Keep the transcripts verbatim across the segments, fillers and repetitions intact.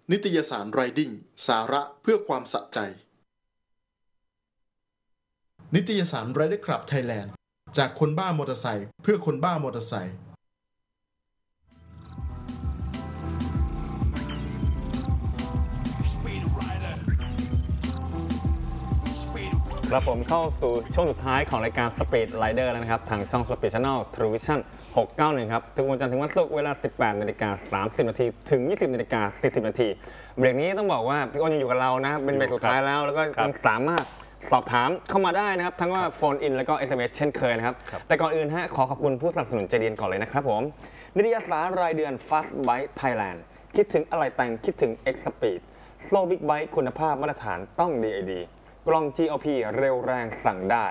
นิตยสารไรดิ้งสาระเพื่อความสะใจนิตยสาร Rider Club Thailand จากคนบ้ามอเตอร์ไซค์เพื่อคนบ้ามอเตอร์ไซค์ครับผมเข้าสู่ช่วงสุดท้ายของรายการ Speed Rider แล้วนะครับทางช่อง Speed Channel True Vision หกเก้าหนึ่งครับทุกวันจันทร์ถึงวันศุกร์เวลา สิบแปดนาฬิกาสามสิบนาทีถึง ยี่สิบนาฬิกาสี่สิบนาทีเบรกนี้ต้องบอกว่าพี่อ้นยังอยู่กับเรานะเป็นเบรกสุดท้ายแล้วแล้วก็ยังสามารถสอบถามเข้ามาได้นะครับทั้งว่าโฟนอินแล้วก็ เอส เอ็ม เอส เช่นเคยนะครับแต่ก่อนอื่นฮะขอขอบคุณผู้สนับสนุนใจดีก่อนเลยนะครับผมนิตยสารรายเดือน Fast Bike Thailand คิดถึงอะไรแต่งคิดถึง X Speed Slow Big Bike คุณภาพมาตรฐานต้อง ดี ไอ ดี กล้อง จี โอ พี เร็วแรงสั่งได้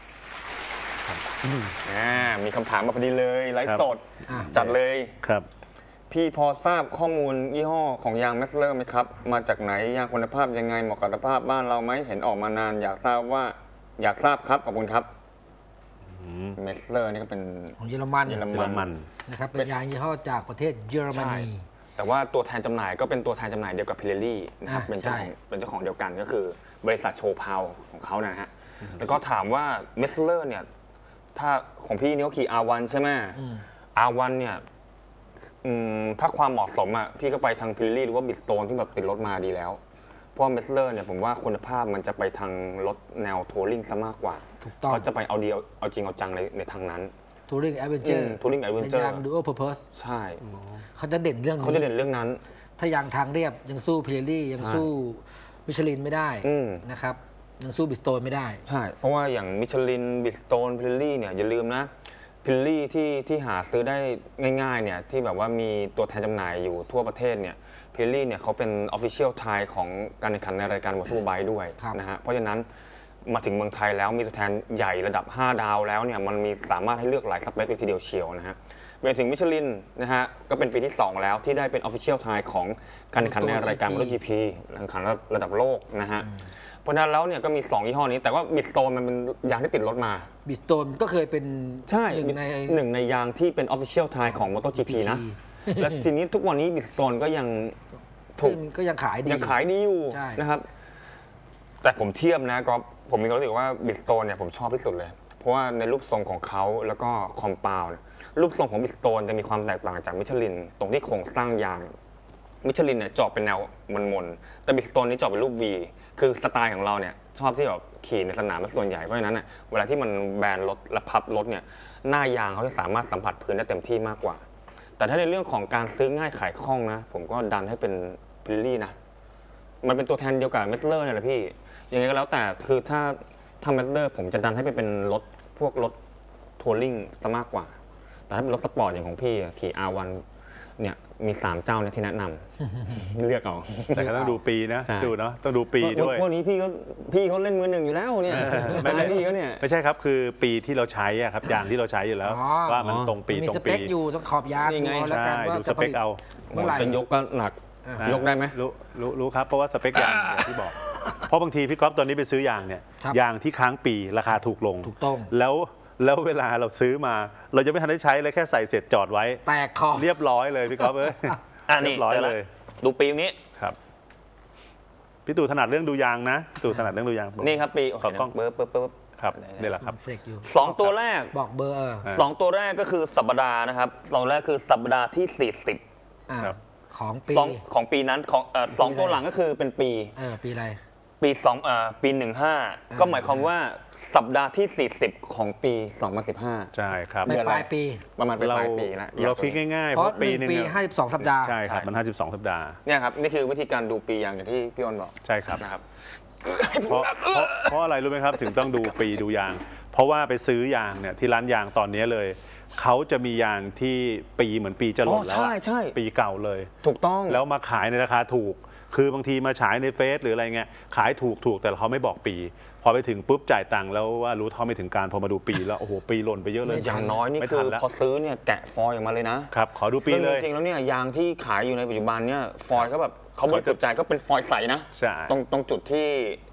มีคำถามมาพอดีเลยไลฟ์สดจัดเลยครับพี่พอทราบข้อมูลยี่ห้อของยางเมสเลอร์ไหมครับมาจากไหนยางคุณภาพยังไงเหมาะกับสภาพบ้านเราไหมเห็นออกมานานอยากทราบว่าอยากทราบครับขอบคุณครับเมสเลอร์นี่ก็เป็นของเยอรมันเยอรมันนะครับเป็นยางยี่ห้อจากประเทศเยอรมนีแต่ว่าตัวแทนจำหน่ายก็เป็นตัวแทนจำหน่ายเดียวกับพิเรลี่นะครับเป็นเจ้าของเป็นเจ้าของเดียวกันก็คือบริษัทโชว์พาวของเขานะฮะแล้วก็ถามว่าเมสเลอร์เนี่ยถ้าของพี่นี่เขาขี่ อาร์ วัน ใช่ไหม อาร์ วัน เนี่ยถ้าความเหมาะสมอ่ะพี่ก็ไปทางพิเรลี่หรือว่าบิดโตนที่แบบติดรถมาดีแล้วเพราะเมสเลอร์เนี่ยผมว่าคุณภาพมันจะไปทางรถแนวทัวริงซะมากกว่าเขาจะไปเอาดีเอาจริงเอาจังในในทางนั้นทัวริงแอดเวนเจอร์ทัวริงแอดเวนเจอร์ยางดูโอเพอร์เพสใช่เขาจะเด่นเรื่องเขาจะเด่นเรื่องนั้นถ้ายางทางเรียบยังสู้พิเรลี่ยังสู้มิชลินไม่ได้นะครับยังสู้บิสโตนไม่ได้ใช่เพราะว่าอย่างมิชลินบิสโตนพิเรลี่เนี่ยอย่าลืมนะพิเรลี่ที่ที่หาซื้อได้ง่ายๆเนี่ยที่แบบว่ามีตัวแทนจำหน่ายอยู่ทั่วประเทศเนี่ยพิเรลี่เนี่ยเขาเป็น Official Thai ของการแข่งขันในรายการวอเตอร์ไบค์ด้วยนะฮะเพราะฉะนั้นมาถึงเมืองไทยแล้วมีตัวแทนใหญ่ระดับห้าดาวแล้วเนี่ยมันมีสามารถให้เลือกหลายสเปคเลยทีเดียวเชียวนะฮะไปถึงมิชลินนะฮะก็เป็นปีที่สองแล้วที่ได้เป็น Official Thai ของการแข่งขันในรายการ มอเตอร์ จี พี แข่งขันระดับโลกนะฮะเพราะฉะนั้นแล้วเนี่ยก็มีสองยี่ห้อนี้แต่ว่าบิสโตนมันเป็นยางที่ติดรถมาบิสโตนก็เคยเป็นใช่หนึ่งในหนึ่งในยางที่เป็น Official Thai ของ มอเตอร์ จี พี นะและทีนี้ทุกวันนี้บิสโตนก็ยังถูกก็ยังขายดียังขายดีอยู่นะครับแต่ผมเทียบนะก็ผมมีความรู้สึกว่าบิสโตนเนี่ยผมชอบที่สุดเลยเพราะว่าในรูปทรงของเขาแล้วก็คอมเปาด์รูปทรงของบิสโตนจะมีความแตกต่างจากมิชลินตรงที่โครงสร้างยางมิชลินเนี่ยเจาะเป็นแนวมนๆแต่บิสโตนนี่เจาะเป็นรูป V คือสไตล์ของเราเนี่ยชอบที่แบบขี่ในสนามเป็นส่วนใหญ่เพราะฉะนั้นเนี่ยเวลาที่มันแบนรถและพับรถเนี่ยหน้ายางเขาจะสามารถสัมผัสพื้นได้เต็มที่มากกว่าแต่ถ้าในเรื่องของการซื้อง่ายขายคล่องนะผมก็ดันให้เป็นพิเรลี่นะมันเป็นตัวแทนเดียวกับเมสเลอร์เนี่ยแหละพี่ยังไงก็แล้วแต่คือถ้าทำเมสเลอร์ผมจะดันให้ไปเป็นรถพวกรถทัวริงซะมากกว่าแต่ถ้าเป็นรถสปอร์ตอย่างของพี่ขี่ อาร์ วัน เนี่ยมีสามเจ้าเนี่ยที่แนะนำเลือกเอาแต่ก็ต้องดูปีนะดูเนาะต้องดูปีด้วยพวกนี้พี่เขาพี่เขาเล่นมือหนึ่งอยู่แล้วเนี่ยไม่ใช่พี่เขาเนี่ยไม่ใช่ครับคือปีที่เราใช้อะครับยางที่เราใช้อยู่แล้วว่ามันตรงปีตรงปีอยู่ต้องขอบยางนี่ไงใช่ดูสเปคเอาเมื่อไหร่จะยกก็หนักยกได้ไหมรู้รู้รู้ครับเพราะว่าสเปคยางอย่างที่บอกเพราะบางทีพี่ก๊อฟตอนนี้ไปซื้อยางเนี่ยยางที่ค้างปีราคาถูกลงถูกต้องแล้วแล้วเวลาเราซื้อมาเราจะไม่ทันได้ใช้เลยแค่ใส่เสร็จจอดไว้แตกคอเรียบร้อยเลยพี่ก๊อฟเอ้ยเรียบร้อยเลยดูปีนี้ครับพี่ตู่ถนัดเรื่องดูยางนะตู่ถนัดเรื่องดูยางนี่ครับปีขอกล้องเบอร์เบอร์เบอร์ครับนี่แหละครับสองตัวแรกบอกเบอร์สองตัวแรกก็คือสัปดาห์นะครับสองแรกคือสัปดาห์ที่สี่สิบของปีของปีนั้นของสองตัวหลังก็คือเป็นปีปีอะไรปีสองปีหนึ่งห้าก็หมายความว่าสัปดาห์ที่สี่สิบของปีสองพันสิบห้าใช่ครับปลายปีประมาณปลายปีแล้วเราคิดง่ายๆเพราะปีนึงปีห้าสิบสองสัปดาห์ใช่ครับมันห้าสิบสองสัปดาห์เนี่ยครับนี่คือวิธีการดูปีอย่างที่พี่อ้นบอกใช่ครับนะครับเพราะเพราะอะไรรู้ไหมครับถึงต้องดูปีดูยางเพราะว่าไปซื้อยางเนี่ยที่ร้านยางตอนนี้เลยเขาจะมียางที่ปีเหมือนปีจะหล่นแล้วปีเก่าเลยถูกต้องแล้วมาขายในราคาถูกคือบางทีมาฉายในเฟซหรืออะไรเงี้ยขายถูกถูกแต่เขาไม่บอกปีพอไปถึงปุ๊บจ่ายตังค์แล้วว่ารู้เท่าไม่ถึงการพอมาดูปีแล้วโอ้โหปีหล่นไปเยอะเลยอย่างน้อยนี่คือพอซื้อเนี่ยแกะฟอยล์ออกมาเลยนะครับขอดูปีเลยจริงๆแล้วเนี่ยยางที่ขายอยู่ในปัจจุบันเนี่ยฟอยล์ก็แบบเขาบริสุทธิ์ใจก็เป็นฟอยล์ใสนะตรงตรงจุดที่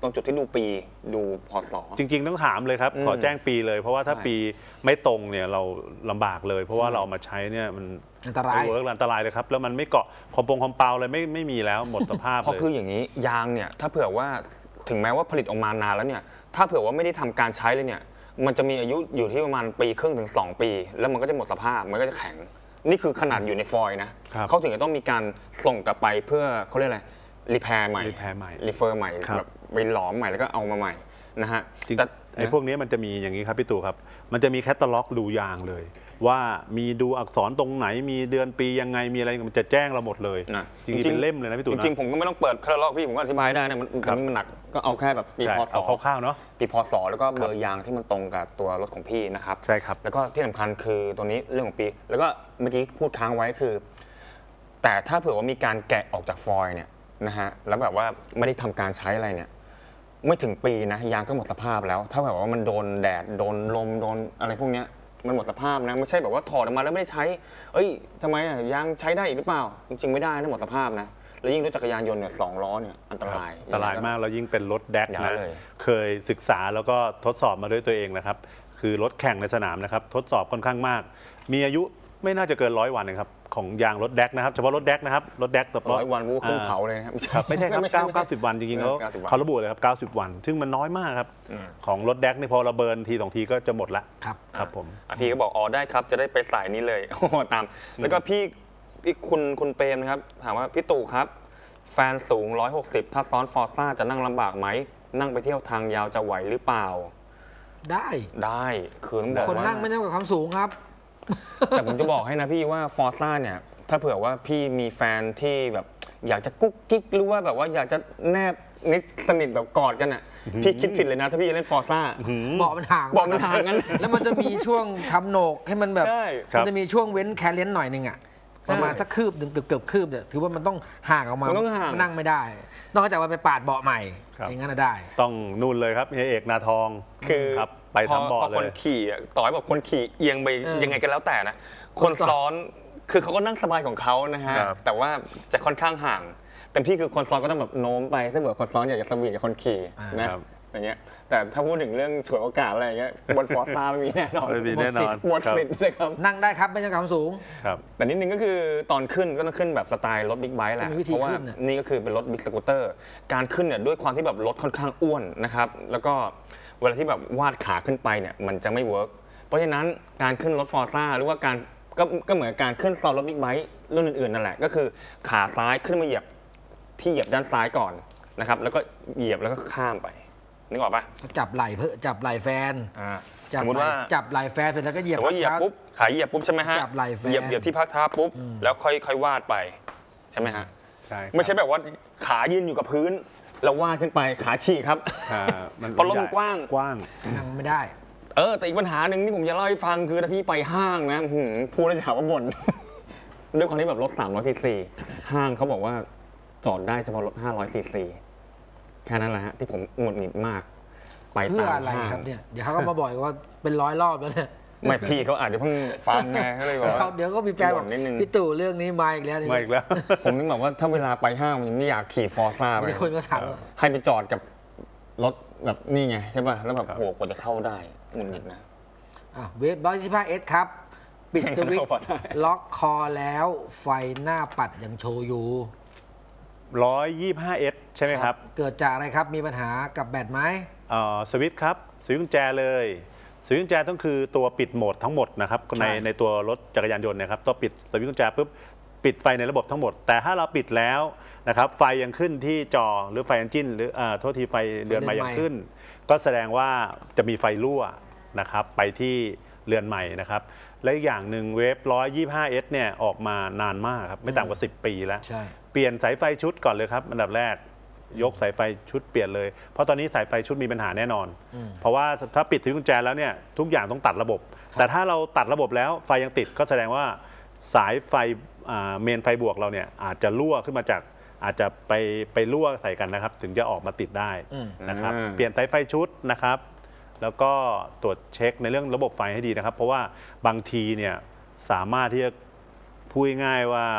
ตรงจุดที่ดูปีดูพศจริงๆต้องถามเลยครับขอแจ้งปีเลยเพราะว่าถ้าปีไม่ตรงเนี่ยเราลำบากเลยเพราะว่าเราเอามาใช้เนี่ยมันอันตรายเวิร์กอันตรายเลยครับแล้วมันไม่เกาะคอมปงคอมเปาเลยไม่ไม่มีแล้วหมดสภาพเลยเพราะคืออย่างนี้ยางเนี่ยถ้าเผื่อว่าถึงแม้ว่าผลิตออกมานานแล้วเนี่ยถ้าเผื่อว่าไม่ได้ทำการใช้เลยเนี่ยมันจะมีอายุอยู่ที่ประมาณปีครึ่งถึงสองปีแล้วมันก็จะหมดสภาพมันก็จะแข็งนี่คือขนาดอยู่ในฟอยล์นะเขาถึงจะต้องมีการส่งกลับไปเพื่อเขาเรียกอะไรรีแพร์ใหม่รีแพร์ใหม่รีเฟอร์ใหม่แบบไปหลอมใหม่แล้วก็เอามาใหม่นะฮะแต่ไอ้พวกนี้มันจะมีอย่างนี้ครับพี่ตู่ครับมันจะมีแคตตาล็อกดูยางเลยว่ามีดูอักษรตรงไหนมีเดือนปียังไงมีอะไรมันจะแจ้งเราหมดเลยจริงๆเป็นเล่มเลยนะพี่ตู่นะจริงๆผมก็ไม่ต้องเปิดแคตตาล็อกพี่ผมก็อธิบายได้นะมันมันหนักก็เอาแค่แบบปีพศเอาคร่าวๆเนาะปีพศแล้วก็เบอร์ยางที่มันตรงกับตัวรถของพี่นะครับใช่ครับแล้วก็ที่สำคัญคือตัวนี้เรื่องของปีแล้วก็เมื่อกี้พูดค้างไว้คือ แต่ถ้าเผื่อว่ามีการแกะออกจากฟอยล์เนี่ยนะฮะแล้วแบบว่าไม่ได้ทำการใช้อะไรเนี่ยไม่ถึงปีนะยางก็หมดสภาพแล้วถ้าแบบว่ามันโดนแดดโดนลมโดนอะไรพวกนี้มันหมดสภาพนะไม่ใช่แบบว่าถอดออกมาแล้วไม่ได้ใช้เอ้ยทำไมอ่ะยางใช้ได้อีกหรือเปล่าจริงๆไม่ได้นะหมดสภาพนะแล้วยิ่งรถจักรยานยนต์เนี่ยสองล้อเนี่ยอันตรายอันตรายมากแล้วยิ่งเป็นรถแดกนะเคยศึกษาแล้วก็ทดสอบมาด้วยตัวเองนะครับคือรถแข่งในสนามนะครับทดสอบค่อนข้างมากมีอายุไม่น่าจะเกินร้อยวันนะครับของยางรถแดกนะครับเฉพาะรถแดกนะครับรถแดกตัวร้อยวันวูขึ้นเผาเลยครับไม่ใช่ครับเก้าเก้าสิบวันจริงๆเขาเขาระบุเลยครับเก้าสิบวันซึ่งมันน้อยมากครับของรถแดกนี่พอเราเบิร์นทีสองทีก็จะหมดละครับครับผมพี่ก็บอกอ๋อได้ครับจะได้ไปสายนี้เลยตามแล้วก็พี่พี่คุณคุณเปรมนะครับถามว่าพี่ตู่ครับแฟนสูงหนึ่งร้อยหกสิบถ้าซ้อนฟอร์ซ่าจะนั่งลำบากไหมนั่งไปเที่ยวทางยาวจะไหวหรือเปล่าได้ได้คือต้องบอกว่าคนนั่งไม่ต้องกับความสูงครับแต่ผมจะบอกให้นะพี่ว่าฟอร์ซ่าเนี่ยถ้าเผื่อว่าพี่มีแฟนที่แบบอยากจะกุ๊กกิ๊กหรือว่าแบบว่าอยากจะแนบนิดสนิทแบบกอดกันอ่ะพี่คิดผิดเลยนะถ้าพี่จะเล่นฟอร์ซ่าเบาะมันห่างเบาะมันห่างกันแล้วมันจะมีช่วงทำโหนกให้มันแบบมันจะมีช่วงเว้นแคลเรนต์หน่อยนึงอ่ะประมาณสักคืบหนึ่งเกือบคืบเนี่ยถือว่ามันต้องห่างออกมานั่งไม่ได้นอกจากว่าไปปาดเบาะใหม่อย่างนั้นได้ต้องนู่นเลยครับเฮียเอกนาทองคือครับไปทำเบาะเลยคนขี่ต่อให้แบบคนขี่เอียงไปยังไงกันแล้วแต่นะคนซ้อนคือเขาก็นั่งสบายของเขานะฮะแต่ว่าจะค่อนข้างห่างเต็มที่คือคนซ้อนก็ต้องแบบโน้มไปถ้าเกิดคนซ้อนอยากจะสวีทกับคนขี่นะอย่างเงี้ยแต่ถ้าพูดถึงเรื่องฉวยโอกาสอะไรอย่างเงี้ยบนฟอร์ซ่าไม่มีแน่นอนไม่มีแน่นอนหมดสิทธิ์เลยครับนั่งได้ครับไม่ใช่ความสูงครับแต่นิดนึงก็คือตอนขึ้นก็ต้องขึ้นแบบสไตล์รถบิ๊กไบค์แหละเพราะว่านี่ก็คือเป็นรถบิ๊กสกูตเตอร์การขึ้นเนี่ยด้วยความที่แบบรถค่อนข้างอ้วนนะครับแล้วก็เวลาที่แบบวาดขาขึ้นไปเนี่ยมันจะไม่เวิร์กเพราะฉะนั้นการขึ้นรถฟอร์ซ่าหรือว่าการก็ก็เหมือนการขึ้นซ้อนรถบิ๊กไบค์รุ่นอื่นๆนั่นแหละก็คือขาซ้ายขึ้นมาเหยียบที่เหยียบด้านซ้ายก่อนนะครับแล้วก็เหยียบแล้วก็ข้ามไปนึกออกปะจับไหล่เพื่อจับไหล่แฟนสมมติว่าจับไหล่แฟนเสร็จแล้วก็เหยียบแต่ว่าเหยียบปุ๊บขาเหยียบปุ๊บใช่ไหมฮะจับไหล่แฟนเหยียบเหยียบที่พักเท้าปุ๊บแล้วค่อยค่อยวาดไปใช่ไหมฮะใช่ไม่ใช่แบบว่าขายืนอยู่กับพื้นแล้ววาดขึ้นไปขาฉีกครับเพราะรถมันกว้างกว้างนั่งไม่ได้เออแต่อีกปัญหาหนึ่งที่ผมจะเล่าให้ฟังคือถ้าพี่ไปห้างนะพูดแล้วจะหาว่าบ่นด้วยความที่แบบรถสามร้อยซีซีห้างเขาบอกว่าจอดได้เฉพาะรถห้าร้อยซีซีแค่นั้นแหละฮะที่ผมหงุดหงิดมากไปตามห้างเพื่ออะไรครับเนี่ยเดี๋ยวเขาก็มาบ่อยว่าเป็นร้อยรอบแล้วเนี่ยไม่พี่เขาอาจจะเพิ่งฟังไงเขาเลยบอกเดี๋ยวก็มีแฟนบอกพี่ตู่เรื่องนี้มาอีกแล้วมาอีกแล้วผมนึกแบบว่าถ้าเวลาไปห้างมันไม่อยากขี่ฟอร์ซ่าไปคนก็ถามให้ไปจอดกับรถแบบนี่ไงใช่ป่ะแล้วแบบโหกว่าจะเข้าได้หงุดหงิดนะเวฟร้อยสิบห้าเอสครับปิดสวิตช์ล็อกคอแล้วไฟหน้าปัดยังโชว์อยู่ร้อยยี่สิบห้าเอสใช่ไหมครับเกิดจากอะไรครับมีปัญหากับแบตไหมอ๋อสวิตช์ครับสวิตช์กุญแจเลยสวิตช์กุญแจต้องคือตัวปิดโหมดทั้งหมดนะครับในในตัวรถจักรยานยนต์นะครับตัวปิดสวิตช์กุญแจปุ๊บปิดไฟในระบบทั้งหมดแต่ถ้าเราปิดแล้วนะครับไฟยังขึ้นที่จอหรือไฟเอนจินหรืออ่าโทษทีไฟเรือนใหม่ยังขึ้นก็แสดงว่าจะมีไฟรั่วนะครับไปที่เรือนใหม่นะครับและอีกอย่างหนึ่งเวฟร้อยยี่สิบห้าเอสเนี่ยออกมานานมากครับไม่ต่ำกว่าสิบปีแล้วเปลี่ยนสายไฟชุดก่อนเลยครับอันดับแรกยกสายไฟชุดเปลี่ยนเลยเพราะตอนนี้สายไฟชุดมีปัญหาแน่นอนเพราะว่าถ้าปิดสวิตช์กุญแจแล้วเนี่ยทุกอย่างต้องตัดระบบแต่ถ้าเราตัดระบบแล้วไฟยังติดก็แสดงว่าสายไฟเมนไฟบวกเราเนี่ยอาจจะรั่วขึ้นมาจากอาจจะไปไปรั่วใส่กันนะครับถึงจะออกมาติดได้นะครับเปลี่ยนสายไฟชุดนะครับแล้วก็ตรวจเช็คในเรื่องระบบไฟให้ดีนะครับเพราะว่าบางทีเนี่ยสามารถที่จะพูดง่ายว่าไฟ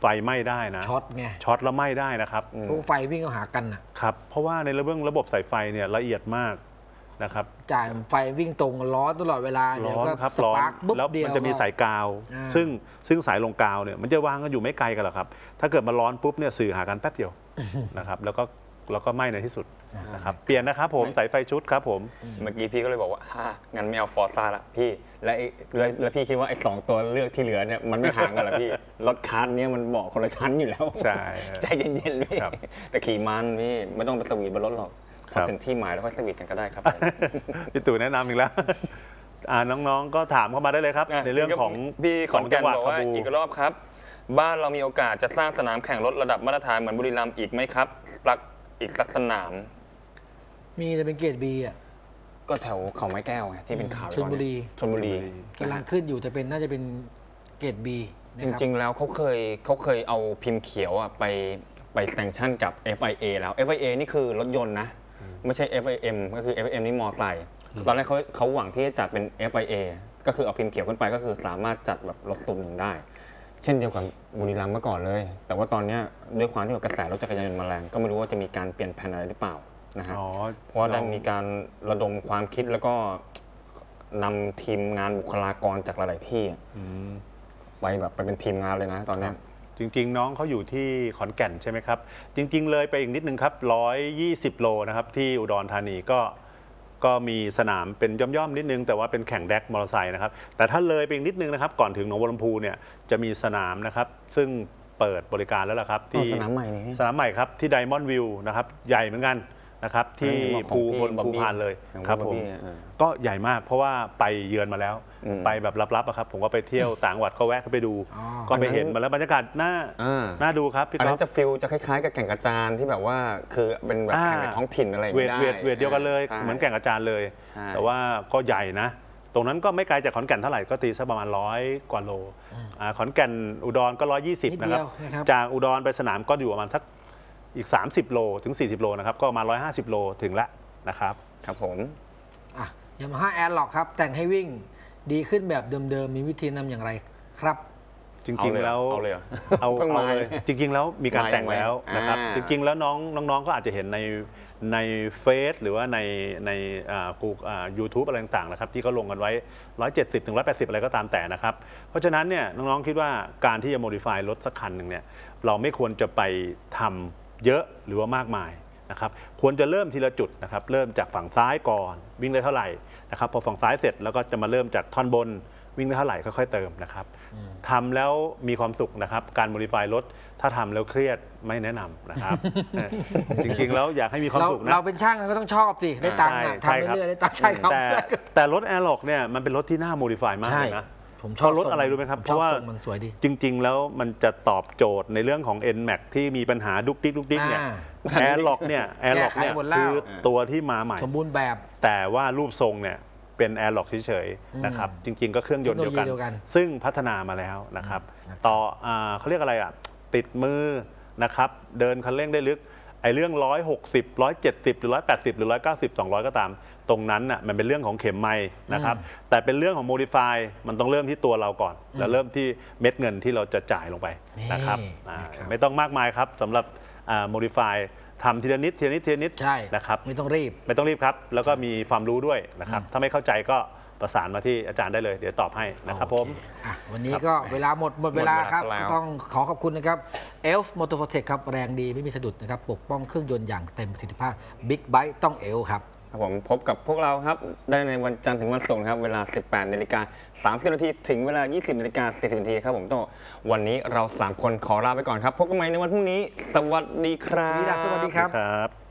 ไฟไหม้ได้นะช็อตไงช็อตแล้วไหม้ได้นะครับพวกไฟวิ่งเข้าหากันนะครับเพราะว่าในระบบระบบสายไฟเนี่ยละเอียดมากนะครับจ่ายไฟวิ่งตรงร้อนตลอดเวลาเดี๋ยวก็สปาร์กแล้วมันจะมีสายกาวซึ่งซึ่งสายลงกาวเนี่ยมันจะวางกันอยู่ไม่ไกลกันหรอกครับถ้าเกิดมันร้อนปุ๊บเนี่ยสื่อหากันแป๊บเดียวนะครับแล้วก็แล้วก็ไหม้ในที่สุดนะครับเปลี่ยนนะครับผมสายไฟชุดครับผมเมื่อกี้พี่ก็เลยบอกว่าฮ่างั้นไม่เอาฟอร์ซ่าละพี่และแล้วพี่คิดว่าไอ้สองตัวเลือกที่เหลือเนี่ยมันไม่ห่างกันหรอพี่รถคันนี้มันบอกคนละชั้นอยู่แล้วใช่ใจเย็นๆพี่แต่ขี่มันพี่ไม่ต้องไปสวีทบนรถหรอกพอถึงที่หมายแล้วค่อยสวีทกันก็ได้ครับพี่ตู่แนะนำอีกแล้วน้องๆก็ถามเข้ามาได้เลยครับในเรื่องของพี่ขอนแก่นบอกว่าอีกรอบครับบ้านเรามีโอกาสจะสร้างสนามแข่งรถระดับมาตรฐานเหมือนบุรีรัมย์อีกไหมครับสักอีกสักสนามมีจะเป็นเกรด B อ่ะก็แถวเขาไม้แก้วไงที่เป็นข่าวชลบุรีชลบุรีกำลังขึ้นอยู่แต่เป็นน่าจะเป็นเกรด B จริงๆแล้วเขาเคยเขาเคยเอาพิมพ์เขียวอ่ะไปไปแซงชั่นกับ เอฟ ไอ เอ แล้ว เอฟ ไอ เอ นี่คือรถยนต์นะไม่ใช่ เอฟ ไอ เอ็ม ก็คือ เอฟ ไอ เอ็ม นี่มอเตอร์ไซค์ตอนแรกเขาเขาหวังที่จะจัดเป็น เอฟ ไอ เอ ก็คือเอาพิมพ์เขียวขึ้นไปก็คือสามารถจัดแบบรถสุ่มหนึ่งได้เช่นเดียวกับบุรีรัมย์เมื่อก่อนเลยแต่ว่าตอนนี้ด้วยความที่กระแสรถจักรยานยนต์มาแรงก็ไม่รู้ว่าจะมีการเปลี่ยนแผนอะไรหรือเปล่านะฮะเพราะได้มีการระดมความคิดแล้วก็นำทีมงานบุคลากรจากหลายๆที่ไปแบบไปเป็นทีมงานเลยนะตอนนี้จริงๆน้องเขาอยู่ที่ขอนแก่นใช่ไหมครับจริงๆเลยไปอีกนิดนึงครับหนึ่งร้อยยี่สิบโลนะครับที่อุดรธานีก็ก็มีสนามเป็นย่อมๆนิดนึงแต่ว่าเป็นแข่งแดกมอเตอร์ไซค์นะครับแต่ถ้าเลยไปอีกนิดนึงนะครับก่อนถึงหนองบัวลำพูเนี่ยจะมีสนามนะครับซึ่งเปิดบริการแล้วล่ะครับที่สนามใหม่นี่สนามใหม่ครับที่ไดมอนด์วิวนะครับใหญ่เหมือนกันนะครับที่ภูบนภูพานเลยครับผมก็ใหญ่มากเพราะว่าไปเยือนมาแล้วไปแบบลับๆครับผมก็ไปเที่ยวต่างจังหวัดก็แวะเข้าไปดูก็ไปเห็นมาแล้วบรรยากาศน่าน่าดูครับพี่ก๊อฟอันนั้นจะฟิลจะคล้ายๆกับแข่งกระจานที่แบบว่าคือเป็นแบบแข่งในท้องถิ่นอะไรไม่ได้เวทเวทเดียวกันเลยเหมือนแข่งกระจานเลยแต่ว่าก็ใหญ่นะตรงนั้นก็ไม่ไกลจากขอนแก่นเท่าไหร่ก็ตีสักประมาณร้อยกว่าโลขอนแก่นอุดรก็ร้อยยี่สิบนะครับจากอุดรไปสนามก็อยู่ประมาณสักอีกสามสิบโลถึงสี่สิบโลนะครับก็มาหนึ่งร้อยห้าสิบโลถึงแล้วนะครับครับผมอ่ะยามาฮ่าแอร์ล็อกครับแต่งให้วิ่งดีขึ้นแบบเดิมๆมีวิธีนำอย่างไรครับจริงๆแล้วเอาเลยเอาเลยจริงๆแล้วมีการแต่งแล้วนะครับจริงๆแล้วน้องน้องๆก็อาจจะเห็นในในเฟซหรือว่าในในกูยูทูบอะไรต่างๆนะครับที่เขาลงกันไว้หนึ่งร้อยเจ็ดสิบถึงหนึ่งร้อยแปดสิบอะไรก็ตามแต่นะครับเพราะฉะนั้นเนี่ยน้องๆคิดว่าการที่จะโมดิฟายรถสักคันหนึ่งเนี่ยเราไม่ควรจะไปทำเยอะหรือว่ามากมายนะครับควรจะเริ่มทีละจุดนะครับเริ่มจากฝั่งซ้ายก่อนวิ่งได้เท่าไหร่นะครับพอฝั่งซ้ายเสร็จแล้วก็จะมาเริ่มจากท่อนบนวิ่งได้เท่าไหร่ค่อยๆเติมนะครับทำแล้วมีความสุขนะครับการโมดิฟายรถถ้าทำแล้วเครียดไม่แนะนำนะครับจริงๆแล้วอยากให้มีความสุขนะเราเป็นช่างก็ต้องชอบสิได้ตังค์ทำเรื่อยๆได้ตังค์ใช่ครับแต่แต่รถแอร์ล็อกเนี่ยมันเป็นรถที่น่าโมดิฟายมากเลยนะผมชอบรถอะไรรู้ไหมครับเพราะว่ามันสวยดีจริงๆแล้วมันจะตอบโจทย์ในเรื่องของ เอ็น แม็กซ์ ที่มีปัญหาดุกดิกดุกดิกเนี่ยแอร์ล็อกเนี่ยแอร์ล็อกเนี่ยคือตัวที่มาใหม่สมบูรณ์แบบแต่ว่ารูปทรงเนี่ยเป็นแอร์ล็อกเฉยๆนะครับจริงๆก็เครื่องยนต์เดียวกันซึ่งพัฒนามาแล้วนะครับต่อเขาเรียกอะไรอ่ะติดมือนะครับเดินคันเร่งได้ลึกไอ้เรื่องหนึ่งร้อยหกสิบ หนึ่งร้อยเจ็ดสิบหรือหนึ่งร้อยแปดสิบหรือหนึ่งร้อยเก้าสิบ สองร้อยก็ตามตรงนั้นน่ะมันเป็นเรื่องของเข็มไม้นะครับแต่เป็นเรื่องของโมดิฟายมันต้องเริ่มที่ตัวเราก่อนแล้วเริ่มที่เม็ดเงินที่เราจะจ่ายลงไปนะครับไม่ต้องมากมายครับสำหรับโมดิฟายทำทีละนิดทีละนิดทีละนิดนะครับไม่ต้องรีบไม่ต้องรีบครับแล้วก็มีความรู้ด้วยนะครับถ้าไม่เข้าใจก็ประสานมาที่อาจารย์ได้เลยเดี๋ยวตอบให้นะครับผมวันนี้ก็เวลาหมดหมดเวลาครับต้องขอขอบคุณนะครับ เอลฟ์ Motorprotect ครับแรงดีไม่มีสะดุดนะครับปกป้องเครื่องยนต์อย่างเต็มประสิทธิภาพ Big Bike ต้อง เอลฟ์ ครับผมพบกับพวกเราครับได้ในวันจันทร์ถึงวันศุกร์ครับเวลา สิบแปดนาฬิกาสามสิบนาทีถึงเวลา ยี่สิบนาฬิกาสี่สิบนาทีครับผมต้องวันนี้เราสามคนขอลาไปก่อนครับพบกันใหม่ในวันพรุ่งนี้สวัสดีครับสวัสดีครับ